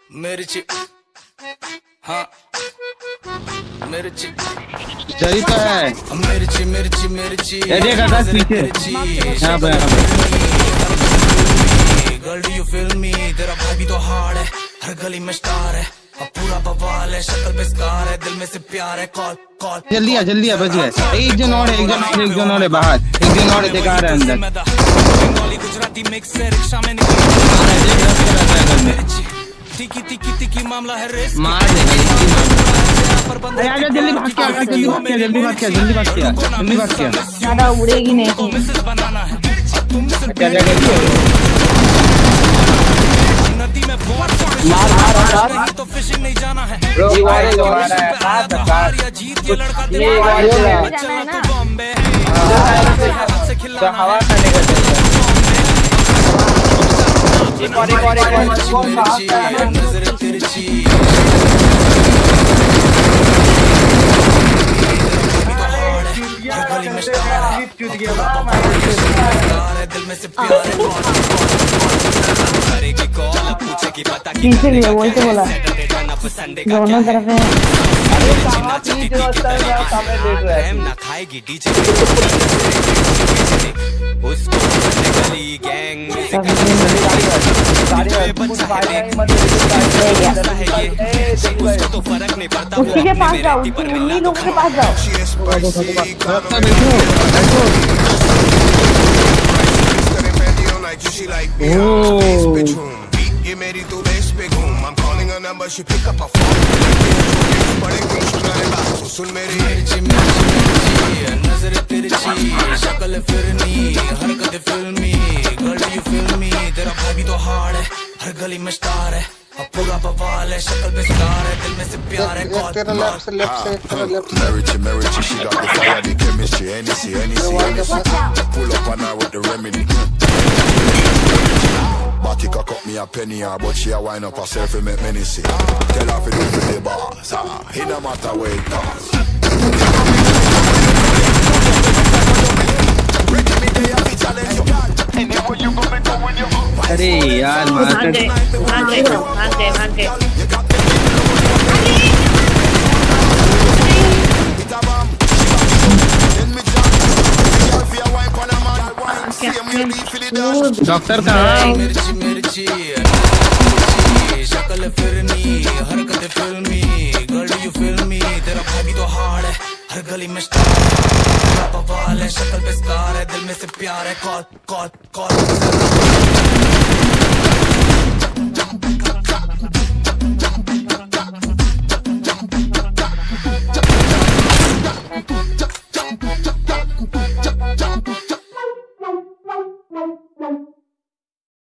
मिर्ची हाँ मिर्ची सही तो है। मिर्ची मिर्ची मिर्ची ये देखा था पीछे यहाँ पे girl do you feel me तेरा भाई भी तो हार्ड है हर गली में स्टार है अब पूरा बवाल है शक्ल पे स्कार है दिल में से प्यार है कॉल कॉल जल्दी आ बच गए। एक जन और है बाहर एक जन और देखा रहा है अंदर बंगाली गुजराती मिक्स है रिक्शा में तिकी तिकी तिकी मामला है रेस मार देगा जल्दी भाग के ज्यादा उड़ेगी नहीं बनाना है नदी में मार तो फिशिंग नहीं जाना है या जीत के लड़का चलना तो बॉम्बे से खिलाना हवा खाने का नजर तिरछी दिल में से प्यार पीछे भी है वही तो बोला दोनों तरफ है। ना खाएगी डीजे उसको गैंग उसको तो फर्क नहीं पड़ता उसी के पास जाओ उन्हीं लोगों के पास जाओ। ये मेरी तो बेस पे घूम I'm calling her number she pick up a phone बड़े कुछ सुन मेरी मिर्ची मिर्ची नजर तिरछी शक्ल फिरनी हरकत फिल्मी गर्ल यू फिल्मी तेरा भाई भी तो हार्ड है हर गली में स्टार है अब पूरा बवाल है शक्ल पे स्कार है दिल में से प्यार है call Merici she got the fire the chemistry any pull up on her with the remedy Body cock up me a penny but she a wind up herself and make many see tell her to do for the boss it no matter where it comes अरे यार doctor कहाँ? मिर्ची मिर्ची शक्ल फिरनी हरकत फिल्मी girl you फिल्मी तेरा भाई भी तो हार्ड है हर गली में स्टार बवाल है शक्ल पे स्कार है दिल में से प्यार है कॉल कॉल कॉल